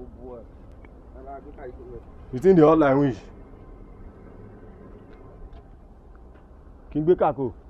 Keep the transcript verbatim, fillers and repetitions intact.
boy. You think the hotline wish? King Bekako.